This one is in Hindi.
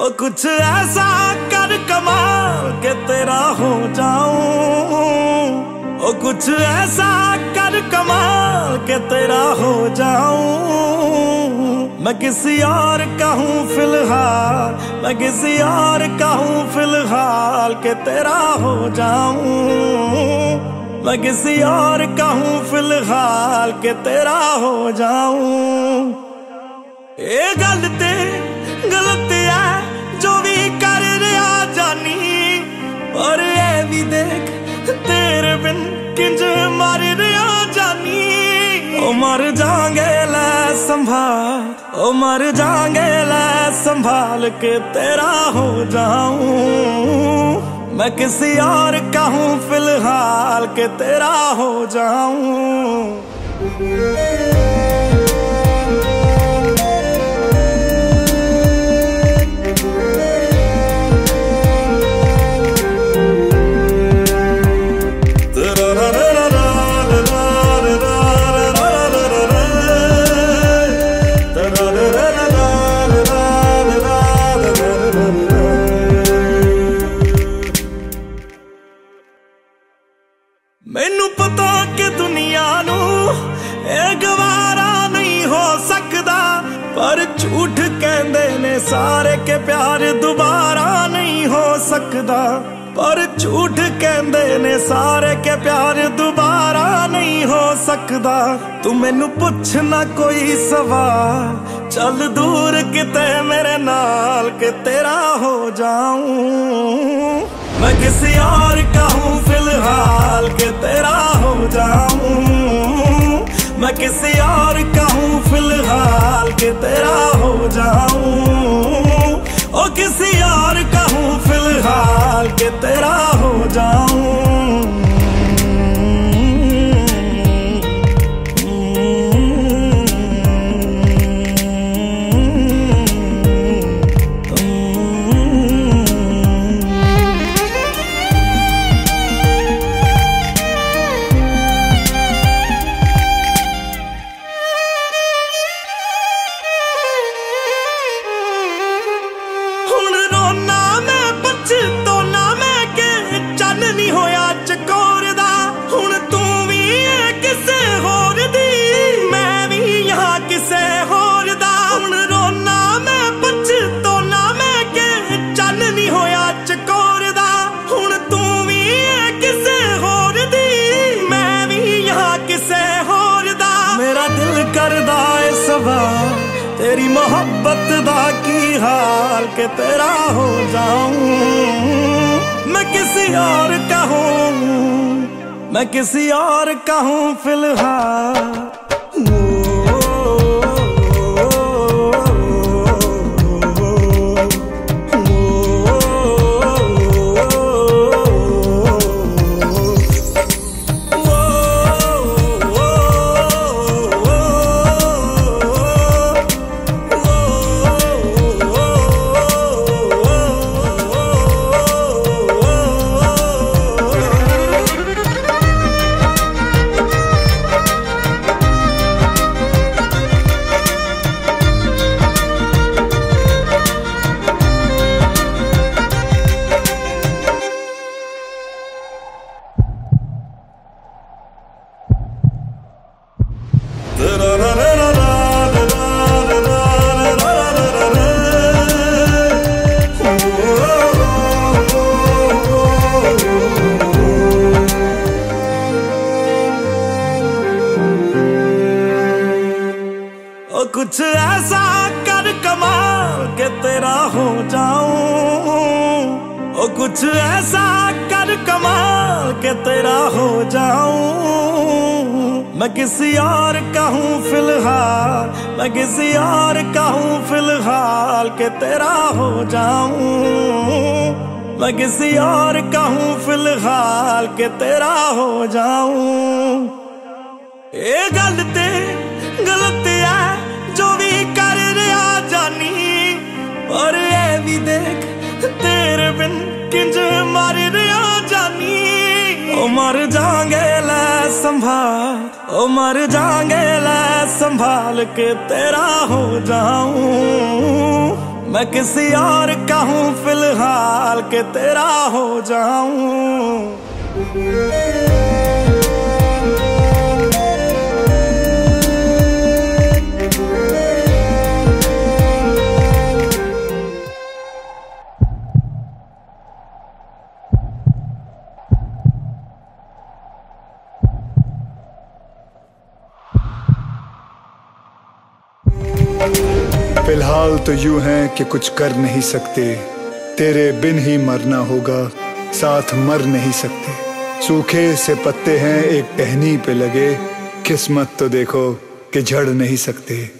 कुछ ऐसा कर कमाल के तेरा हो जाऊं, ओ कुछ ऐसा कर कमाल के तेरा हो जाऊं। मैं किसी और का हूँ फिलहाल, मैं किसी और का हूँ फिलहाल के तेरा हो जाऊं। मैं किसी और का हूँ फिलहाल के तेरा हो जाऊं। ये गल ते गलत है जो भी कर रहा जानी, और ये भी देख तेरे बिन किंज मर रहा जानी। ओ मर जाएंगे ले संभाल, ओ मर जाएंगे ले संभाल के तेरा हो जाऊं। मैं किसी और का हूँ फिलहाल के तेरा हो जाऊं। मैनू पता कि दुनिया नू ए गवारा नहीं हो सकदा, पर झूठ कहंदे ने सारे के प्यार दोबारा नहीं हो सकदा। पर झूठ कहंदे ने सारे के प्यार दोबारा नहीं हो सकदा। तू मैनू पुछ ना कोई सवाल, चल दूर किते मेरे नाल के तेरा हो जाऊं। मैं किसी और का हूँ फिलहाल के तेरा हो जाऊं। मैं किसी और का हूँ फिलहाल के तेरा हो जाऊं। ओ किसी और का हूँ फिलहाल के तेरा हो जाऊं। तेरी मोहब्बत दा की हाल के तेरा हो जाऊं। मैं किसी और का हूँ, मैं किसी और का हूँ फिलहाल। कुछ ऐसा कर कमाल के तेरा हो जाऊं, ओ कुछ ऐसा कर कमाल के तेरा हो जाऊं। मैं किसी और का हूँ फिलहाल, मैं किसी और का हूँ फिलहाल के तेरा हो जाऊं। मैं किसी और का हूँ फिलहाल के तेरा हो जाऊं। ये गल ते गलत है जो भी कर रहा जानी, और ये भी देख तेरे बिन किंज मर रहा जानी। ओ मर जाएंगे ले संभाल, ओ मर जाएंगे ले संभाल के तेरा हो जाऊं। मैं किसी और का हूँ फिलहाल के तेरा हो जाऊं। फिलहाल तो यूं है कि कुछ कर नहीं सकते, तेरे बिन ही मरना होगा, साथ मर नहीं सकते। सूखे से पत्ते हैं एक टहनी पे लगे, किस्मत तो देखो कि झड़ नहीं सकते।